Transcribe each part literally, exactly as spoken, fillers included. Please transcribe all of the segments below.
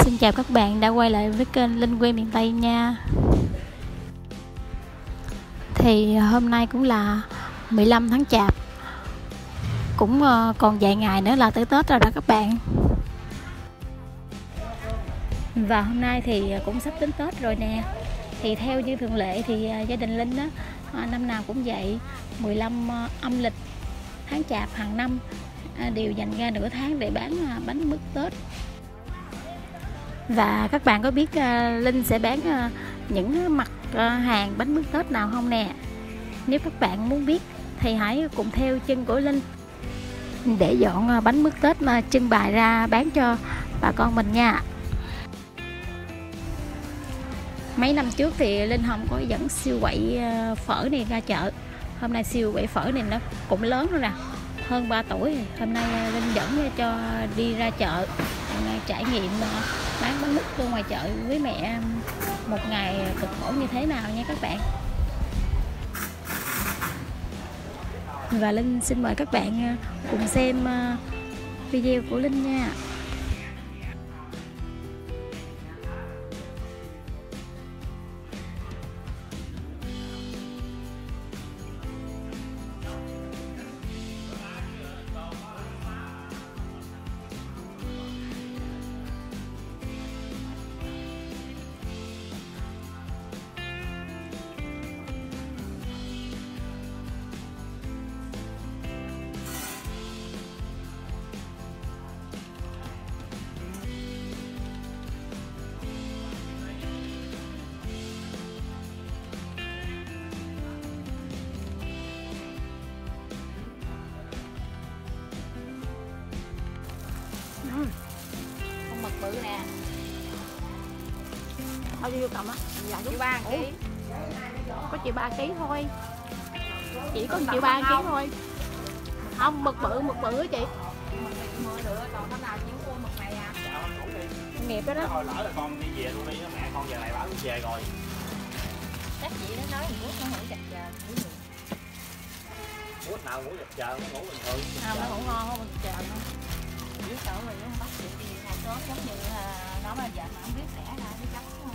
Xin chào các bạn đã quay lại với kênh Linh quê miền Tây nha. Thì hôm nay cũng là mười lăm tháng Chạp, cũng còn vài ngày nữa là tới Tết rồi đó các bạn. Và hôm nay thì cũng sắp đến Tết rồi nè. Thì theo như thường lệ thì gia đình Linh đó năm nào cũng vậy, mười lăm âm lịch tháng Chạp hàng năm đều dành ra nửa tháng để bán bánh mứt Tết. Và các bạn có biết Linh sẽ bán những mặt hàng bánh mứt Tết nào không nè? Nếu các bạn muốn biết thì hãy cùng theo chân của Linh để dọn bánh mứt Tết mà trưng bày ra bán cho bà con mình nha. Mấy năm trước thì Linh không có dẫn siêu quậy phở này ra chợ. Hôm nay siêu quậy phở này nó cũng lớn rồi nè, hơn ba tuổi. Hôm nay Linh dẫn cho đi ra chợ trải nghiệm bán bánh mứt ở ngoài chợ với mẹ một ngày cực khổ như thế nào nha các bạn. Và Linh xin mời các bạn cùng xem video của Linh nha. Con mực bự nè. Bao nhiêu cầm á? Dạ chỉ ba ký. Có chỉ ba ký thôi. Chỉ có chịu ba ký thôi. Không, mực bự, mực bự á chị. Mực này mua được, còn hôm nào chỉ mua mực này à? Nghiệp đó đó. Thôi lỡ là con đi về luôn đi, mẹ con giờ này báo về rồi. Chắc chị nó nói mình nó ngủ chặt chờ. Út nào ngủ chặt chờ, nó ngủ bình thường. Không, nó ngủ ngon không, mình chờ nó. Biết sợ rồi nó bắt được gì ngày sớm giống như nó mà giờ mà không biết rẻ ra chứ chắc không.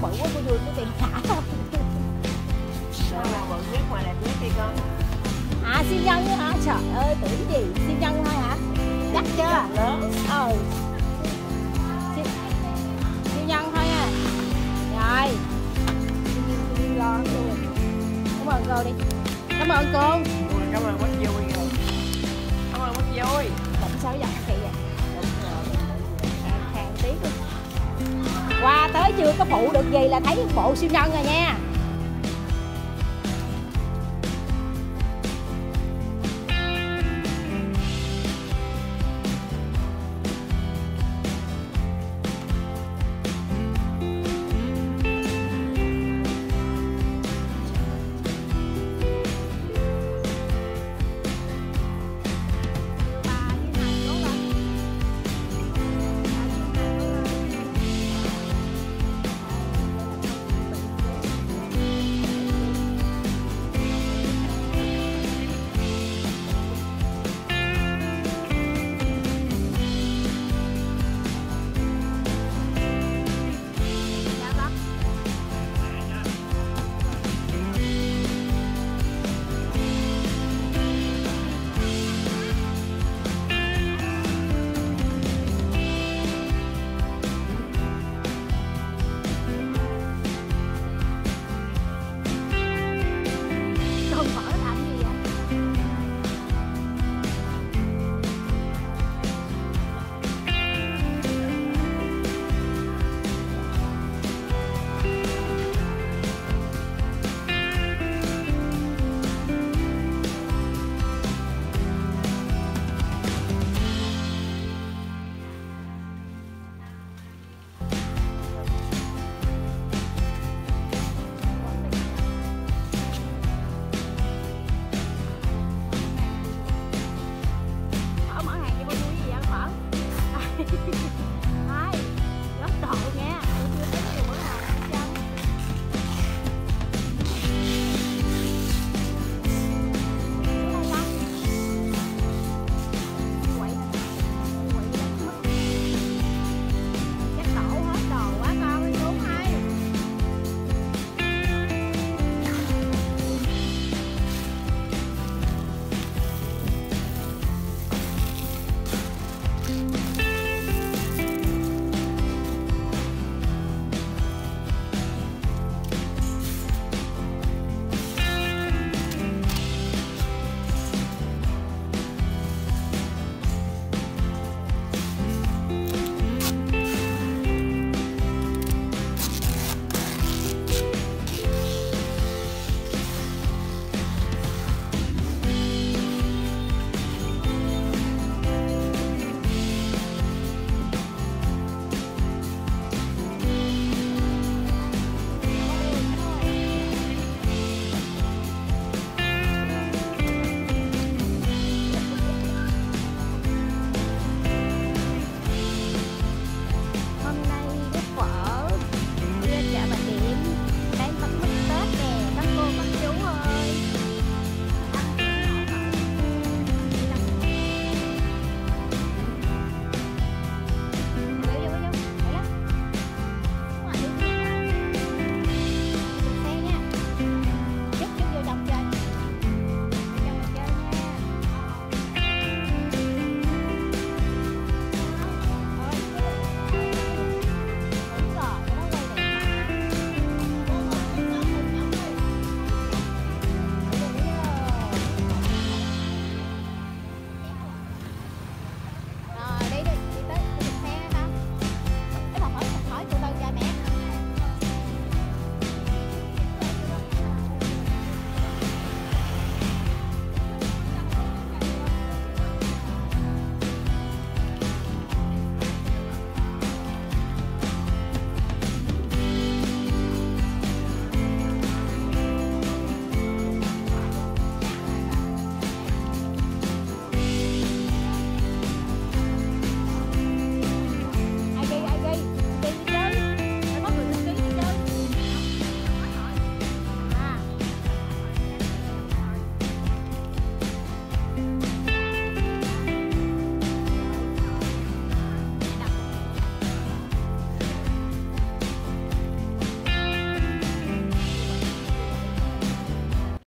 bự quá cô Duyên có tiền trả không? Đâu mà bự nhất mà đẹp nhất đi con. À siêu nhân nữa hả? Trời ơi tưởng gì siêu nhân thôi hả? Chắc chưa? Lớn. Ờ siêu, siêu nhân thôi à. Rồi lo luôn. Cảm ơn cô đi. Cảm ơn cô. Cảm ơn bác vui rồi. Cảm ơn bác vui. Làm sao giận chị vậy? Hàng, hàng tí luôn. Qua tới chưa có phụ được gì là thấy bộ siêu nhân rồi nha. Hai, rất độ nha.